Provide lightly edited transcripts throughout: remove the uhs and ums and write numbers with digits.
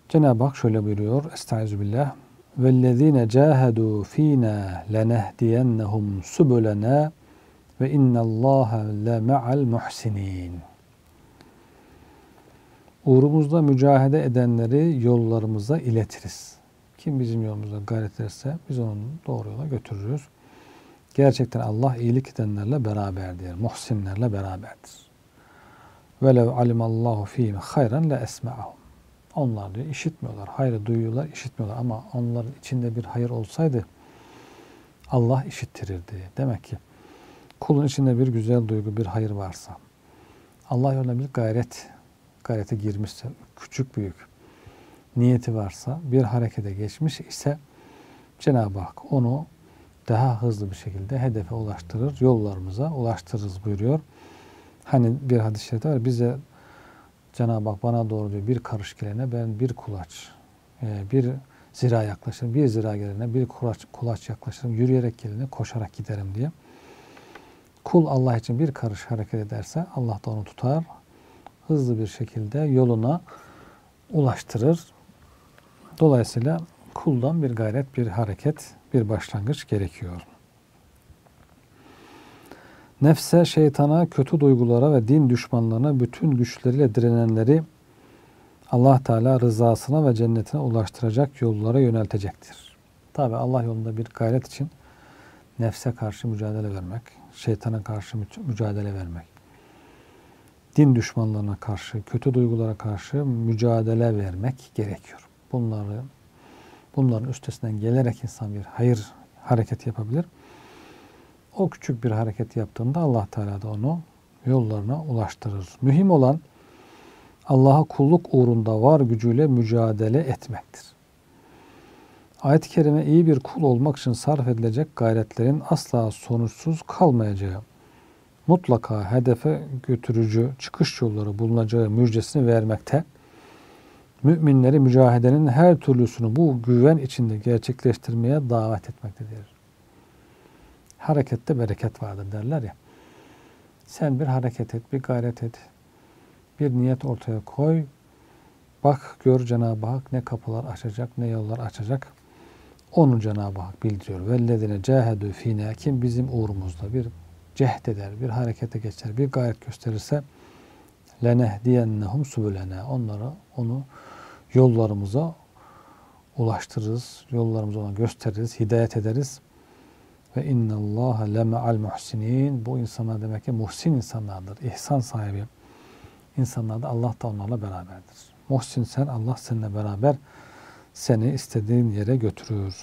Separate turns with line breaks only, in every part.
Cenab-ı Hak şöyle buyuruyor. Estağfirullah. وَالَّذ۪ينَ جَاهَدُوا ف۪ينَا لَنَهْدِيَنَّهُمْ سُبُلَنَا وَاِنَّ اللّٰهَ لَمَعَ الْمُحْسِنِينَ. Uğrumuzda mücadele edenleri yollarımıza iletiriz. Kim bizim yolumuzda gayret ederse biz onu doğru yola götürürüz. Gerçekten Allah iyilik edenlerle beraberdir. Muhsinlerle beraberdir. وَلَوْ عَلِمَ اللّٰهُ ف۪يهِمْ خَيْرًا لَاَسْمَعَهُمْ. Onlar diyor işitmiyorlar. Hayrı duyuyorlar, işitmiyorlar. Ama onların içinde bir hayır olsaydı Allah işittirirdi. Demek ki kulun içinde bir güzel duygu, bir hayır varsa, Allah yoluna bir gayrete girmişse, küçük büyük niyeti varsa, bir harekete geçmiş ise Cenab-ı Hak onu daha hızlı bir şekilde hedefe ulaştırır, yollarımıza ulaştırırız buyuruyor. Hani bir hadis-i şerifte var, bize Cenab-ı Hak bana doğru diyor bir karış gelene ben bir kulaç, bir zira yaklaşırım, bir zira gelene bir kulaç yaklaşırım, yürüyerek gelene koşarak giderim diye. Kul Allah için bir karış hareket ederse Allah da onu tutar, hızlı bir şekilde yoluna ulaştırır. Dolayısıyla kuldan bir gayret, bir hareket, bir başlangıç gerekiyor. Nefse, şeytana, kötü duygulara ve din düşmanlarına bütün güçleriyle direnenleri Allah Teala rızasına ve cennetine ulaştıracak yollara yöneltecektir. Tabi Allah yolunda bir gayret için nefse karşı mücadele vermek, şeytana karşı mücadele vermek, din düşmanlarına karşı, kötü duygulara karşı mücadele vermek gerekiyor. Bunların üstesinden gelerek insan bir hayır hareketi yapabilir. O küçük bir hareket yaptığında Allah Teala da onu yollarına ulaştırır. Mühim olan Allah'a kulluk uğrunda var gücüyle mücadele etmektir. Ayet-i kerime iyi bir kul olmak için sarf edilecek gayretlerin asla sonuçsuz kalmayacağı, mutlaka hedefe götürücü çıkış yolları bulunacağı müjdesini vermekte. Müminleri mücahedenin her türlüsünü bu güven içinde gerçekleştirmeye davet etmektedir. Harekette bereket vardır derler ya. Sen bir hareket et, bir gayret et. Bir niyet ortaya koy. Bak gör Cenab-ı Hak ne kapılar açacak, ne yollar açacak. Onu Cenab-ı Hak bildiriyor. وَالَّذِينَ جَاهَدُوا ف۪ينَا. Kim bizim uğrumuzda bir cehd eder, bir harekete geçer, bir gayret gösterirse لَنَهْدِيَنَّهُمْ سُبُلَنَا. Onu yollarımıza ulaştırırız, yollarımıza ona gösteririz, hidayet ederiz. Ve innallâhe leme'al muhsinin. Bu insanlar demek ki muhsin insanlardır. İhsan sahibi insanlar da Allah da onlarla beraberdir. Muhsin sen, Allah seninle beraber seni istediğin yere götürür.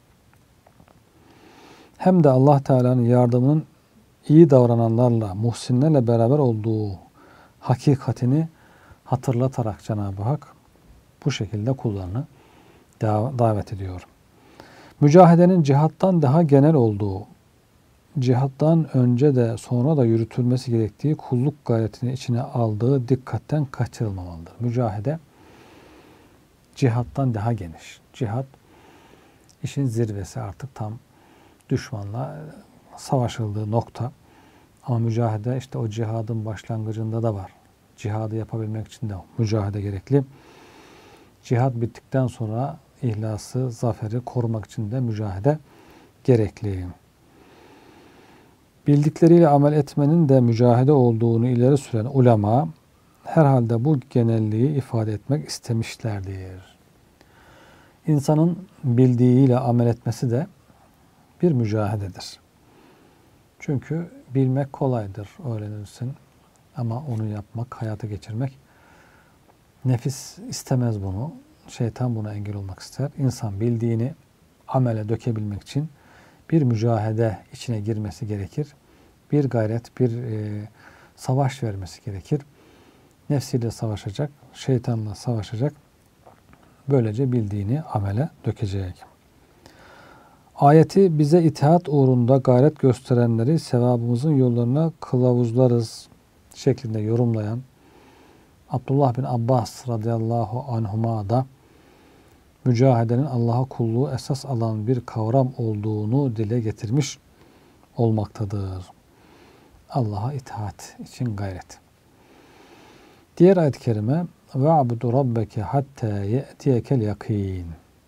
Hem de Allah Teala'nın yardımının iyi davrananlarla, muhsinlerle beraber olduğu hakikatini hatırlatarak Cenab-ı Hak bu şekilde kullarını davet ediyor. Mücahedenin cihattan daha genel olduğu, cihattan önce de sonra da yürütülmesi gerektiği kulluk gayretini içine aldığı dikkatten kaçırılmamalıdır. Mücahede cihattan daha geniş. Cihat işin zirvesi, artık tam düşmanla savaşıldığı nokta. Ama mücahede işte o cihadın başlangıcında da var. Cihadı yapabilmek için de mücahede gerekli. Cihad bittikten sonra ihlası, zaferi korumak için de mücahede gerekli. Bildikleriyle amel etmenin de mücahede olduğunu ileri süren ulema herhalde bu genelliği ifade etmek istemişlerdir. İnsanın bildiğiyle amel etmesi de bir mücahededir. Çünkü bilmek kolaydır, öğrenirsin. Ama onu yapmak, hayata geçirmek, nefis istemez bunu. Şeytan buna engel olmak ister. İnsan bildiğini amele dökebilmek için bir mücahede içine girmesi gerekir. Bir gayret, bir savaş vermesi gerekir. Nefsiyle savaşacak, şeytanla savaşacak. Böylece bildiğini amele dökecek. Ayeti bize itaat uğrunda gayret gösterenleri sevabımızın yollarına kılavuzlarız şeklinde yorumlayan Abdullah bin Abbas radıyallahu anhuma da mücahedenin Allah'a kulluğu esas alan bir kavram olduğunu dile getirmiş olmaktadır. Allah'a itaat için gayret. Diğer ayet-i kerime ve'budu rabbeke hatta ye'tiyekel yakin.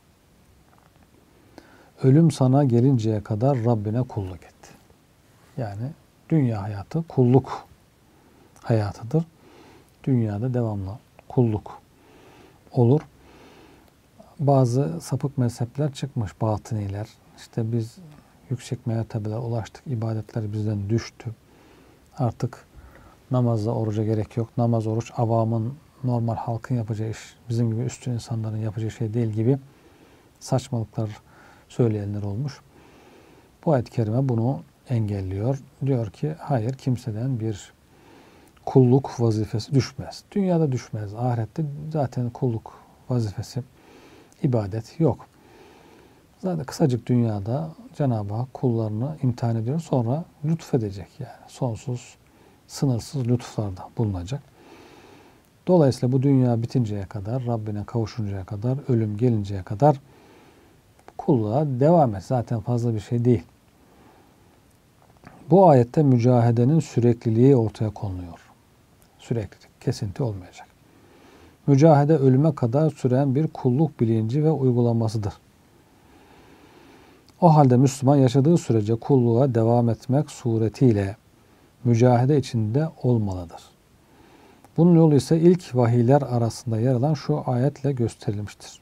Ölüm sana gelinceye kadar Rabbine kulluk et. Yani dünya hayatı kulluk hayatıdır. Dünyada devamlı kulluk olur. Bazı sapık mezhepler çıkmış, batıniler. İşte biz yüksek mertebelere ulaştık, ibadetler bizden düştü. Artık namazla oruca gerek yok. Namaz, oruç avamın, normal halkın yapacağı iş, bizim gibi üstün insanların yapacağı şey değil gibi saçmalıklar söyleyenler olmuş. Bu ayet-i kerime bunu engelliyor. Diyor ki hayır, kimseden bir kulluk vazifesi düşmez. Dünyada düşmez. Ahirette zaten kulluk vazifesi, ibadet yok. Zaten kısacık dünyada Cenab-ı Hak kullarını imtihan ediyor. Sonra lütfedecek yani. Sonsuz, sınırsız lütuflarda bulunacak. Dolayısıyla bu dünya bitinceye kadar, Rabbine kavuşuncaya kadar, ölüm gelinceye kadar kulluğa devam et. Zaten fazla bir şey değil. Bu ayette mücahedenin sürekliliği ortaya konuluyor. Süreklilik, kesinti olmayacak. Mücahede ölüme kadar süren bir kulluk bilinci ve uygulamasıdır. O halde Müslüman yaşadığı sürece kulluğa devam etmek suretiyle mücahede içinde olmalıdır. Bunun yolu ise ilk vahiyler arasında yer alan şu ayetle gösterilmiştir.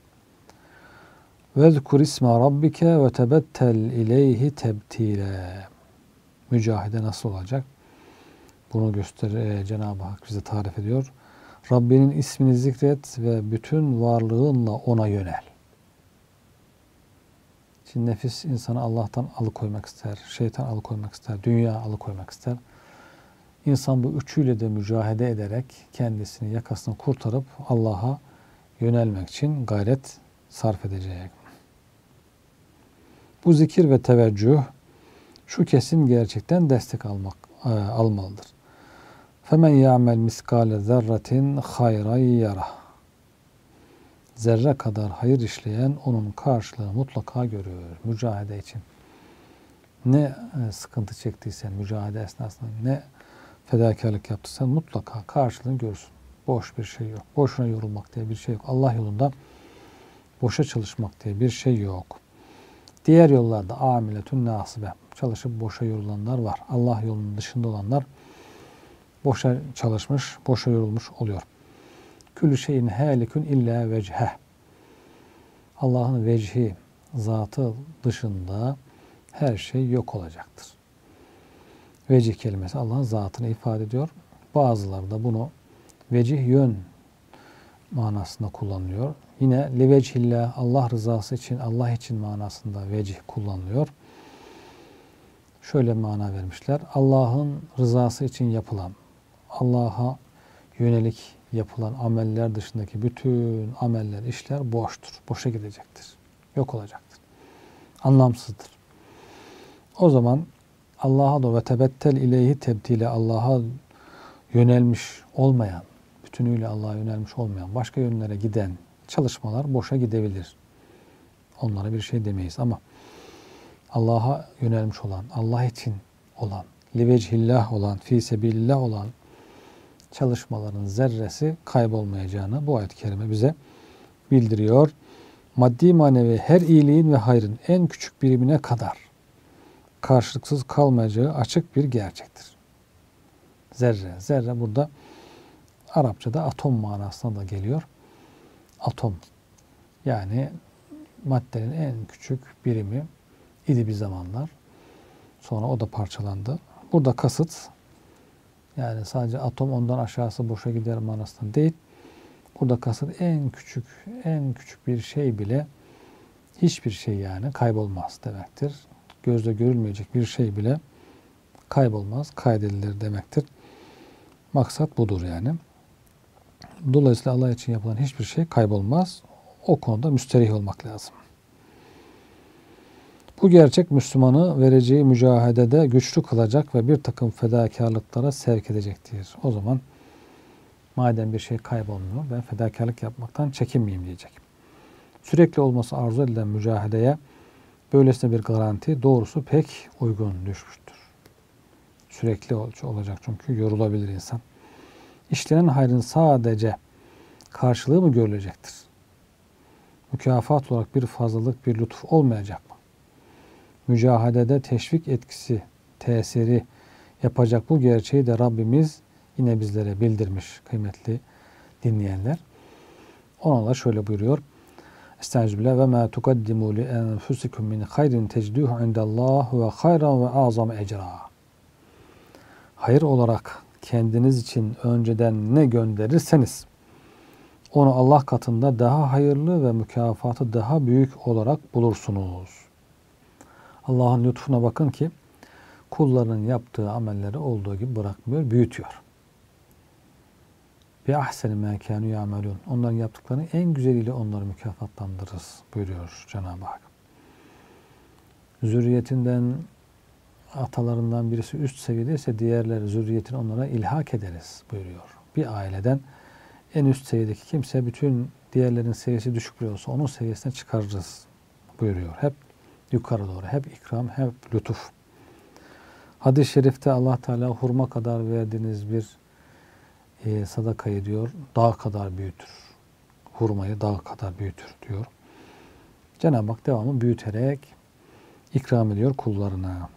وَذْكُرْ اسْمَ رَبِّكَ وَتَبَتَّلْ اِلَيْهِ تَبْتِيلًا. Mücahede nasıl olacak? Bunu Cenab-ı Hak bize tarif ediyor. Rabbinin ismini zikret ve bütün varlığınla ona yönel. Şimdi nefis insanı Allah'tan alıkoymak ister, şeytan alıkoymak ister, dünya alıkoymak ister. İnsan bu üçüyle de mücahede ederek kendisini, yakasını kurtarıp Allah'a yönelmek için gayret sarf edecek. Bu zikir ve teveccüh şu kesin gerçekten destek almalıdır. Femen ya'mel miskale zerretin hayran yarah. Zerre kadar hayır işleyen onun karşılığını mutlaka görüyor. Mücahede için. Ne sıkıntı çektiysen mücahede esnasında, ne fedakarlık yaptıysan mutlaka karşılığını görürsün. Boş bir şey yok. Boşuna yorulmak diye bir şey yok. Allah yolunda boşa çalışmak diye bir şey yok. Diğer yollarda amiletun nasibe, çalışıp boşa yorulanlar var. Allah yolunun dışında olanlar boşa çalışmış, boşa yorulmuş oluyor. Küllü şeyin halikun illa vecheh. Allah'ın vecihi, zatı dışında her şey yok olacaktır. Vecih kelimesi Allah'ın zatını ifade ediyor. Bazıları da bunu vecih, yön manasında kullanılıyor. Yine levechillah, Allah rızası için, Allah için manasında vecih kullanılıyor. Şöyle mana vermişler. Allah'ın rızası için yapılan, Allah'a yönelik yapılan ameller dışındaki bütün ameller, işler boştur. Boşa gidecektir. Yok olacaktır. Anlamsızdır. O zaman Allah'a da ve tebettel ileyhi tebtile, Allah'a yönelmiş olmayan, bütünüyle Allah'a yönelmiş olmayan, başka yönlere giden çalışmalar boşa gidebilir. Onlara bir şey demeyiz ama Allah'a yönelmiş olan, Allah için olan, livechillah olan, fi sebilillah olan çalışmaların zerresi kaybolmayacağını bu ayet-i kerime bize bildiriyor. Maddi manevi her iyiliğin ve hayrın en küçük birimine kadar karşılıksız kalmayacağı açık bir gerçektir. Zerre. Zerre burada Arapçada atom manasına da geliyor. Atom. Yani maddenin en küçük birimi idi bir zamanlar. Sonra o da parçalandı. Burada kasıt yani sadece atom ondan aşağısı boşa gider manasında değil. Burada kasıt en küçük bir şey bile hiçbir şey yani kaybolmaz demektir. Gözle görülmeyecek bir şey bile kaybolmaz, kaydedilir demektir. Maksat budur yani. Dolayısıyla Allah için yapılan hiçbir şey kaybolmaz. O konuda müsterih olmak lazım. Bu gerçek Müslümanı vereceği mücahedede güçlü kılacak ve bir takım fedakarlıklara sevk edecektir. O zaman madem bir şey kaybolmuyor, ben fedakarlık yapmaktan çekinmeyeyim diyecek. Sürekli olması arzu edilen mücahedeye böylesine bir garanti doğrusu pek uygun düşmüştür. Sürekli olacak çünkü yorulabilir insan. İşlenen hayrın sadece karşılığı mı görülecektir? Mükafat olarak bir fazlalık, bir lütuf olmayacak mı? Mücahedede teşvik etkisi, tesiri yapacak bu gerçeği de Rabbimiz yine bizlere bildirmiş kıymetli dinleyenler. Onunla şöyle buyuruyor. Estağfirullah ve ma tukaddimu li enfusikum min hayrin tecduhu indallah ve hayran ve azam ecra. Hayır olarak kendiniz için önceden ne gönderirseniz onu Allah katında daha hayırlı ve mükafatı daha büyük olarak bulursunuz. Allah'ın lütfuna bakın ki kulların yaptığı amelleri olduğu gibi bırakmıyor, büyütüyor. Bi ahseni ma kanu ya'malun. Onların yaptıklarını en güzeliyle onları mükafatlandırırız buyuruyor Cenab-ı Hak. Zürriyetinden, atalarından birisi üst seviyedeyse diğerleri zürriyetini onlara ilhak ederiz buyuruyor. Bir aileden en üst seviyedeki kimse bütün diğerlerin seviyesi düşük bile olsa onun seviyesine çıkarırız buyuruyor. Hep yukarı doğru, hep ikram, hep lütuf. Hadis-i şerifte Allah Teala hurma kadar verdiğiniz bir sadakayı diyor, dağ kadar büyütür. Hurmayı dağ kadar büyütür diyor. Cenab-ı Hak devamlı büyüterek ikram ediyor kullarına.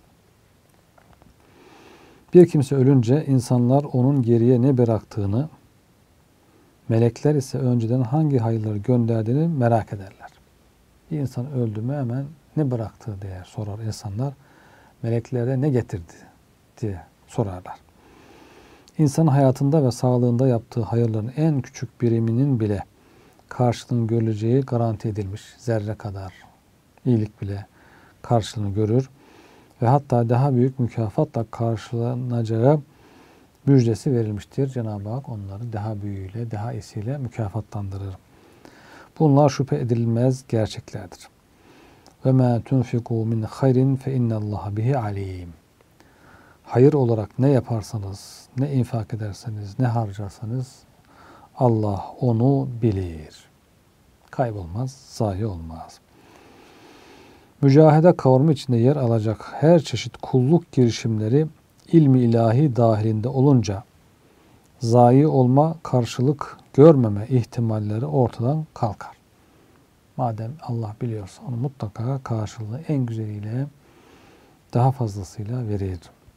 Bir kimse ölünce insanlar onun geriye ne bıraktığını, melekler ise önceden hangi hayırları gönderdiğini merak ederler. Bir insan öldü mü hemen ne bıraktı diye sorar insanlar. Meleklere ne getirdi diye sorarlar. İnsanın hayatında ve sağlığında yaptığı hayırların en küçük biriminin bile karşılığını görüleceği garanti edilmiş. Zerre kadar iyilik bile karşılığını görür ve hatta daha büyük mükafatla karşılanacağı müjdesi verilmiştir. Cenab-ı Hak onları daha büyüğüyle, daha iyisiyle mükafatlandırır. Bunlar şüphe edilmez gerçeklerdir. Ve ma tunfiku min hayrin fe innallaha bihi alim. Hayır olarak ne yaparsanız, ne infak ederseniz, ne harcarsanız Allah onu bilir. Kaybolmaz, zayi olmaz. Mücahede kavramı içinde yer alacak her çeşit kulluk girişimleri ilmi ilahi dahilinde olunca zayi olma, karşılık görmeme ihtimalleri ortadan kalkar. Madem Allah biliyorsa onu mutlaka karşılığını en güzeliyle, daha fazlasıyla verir.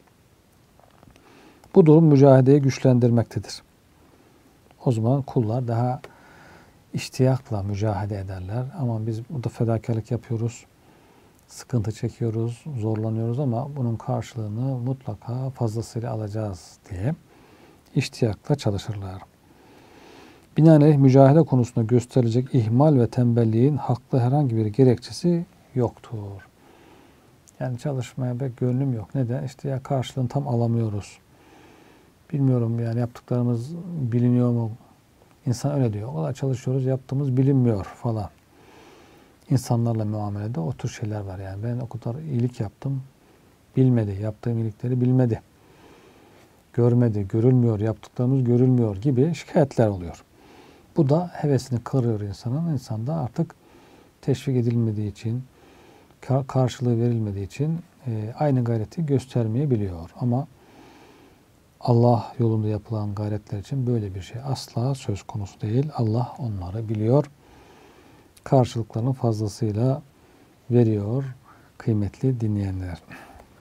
Bu durum mücahedeyi güçlendirmektedir. O zaman kullar daha iştiyakla mücahede ederler. Ama biz burada fedakarlık yapıyoruz, sıkıntı çekiyoruz, zorlanıyoruz ama bunun karşılığını mutlaka fazlasıyla alacağız diye iştiyakla çalışırlar. Binaenaleyh mücahede konusunda gösterilecek ihmal ve tembelliğin haklı herhangi bir gerekçesi yoktur. Yani çalışmaya pek gönlüm yok. Neden? İşte ya karşılığını tam alamıyoruz. Bilmiyorum yani yaptıklarımız biliniyor mu? İnsan öyle diyor. O kadar çalışıyoruz, yaptığımız bilinmiyor falan. İnsanlarla muamelede o tür şeyler var yani. Ben o kadar iyilik yaptım, bilmedi. Yaptığım iyilikleri bilmedi. Görmedi, görülmüyor, yaptıklarımız görülmüyor gibi şikayetler oluyor. Bu da hevesini kırıyor insanın. İnsan da artık teşvik edilmediği için, karşılığı verilmediği için aynı gayreti göstermeyebiliyor. Ama Allah yolunda yapılan gayretler için böyle bir şey asla söz konusu değil. Allah onları biliyor. Karşılıklarını fazlasıyla veriyor kıymetli dinleyenler.